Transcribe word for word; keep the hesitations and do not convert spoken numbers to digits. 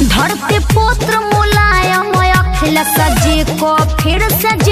धरती पुत्र मुलायम अखिलेश जी को फिर से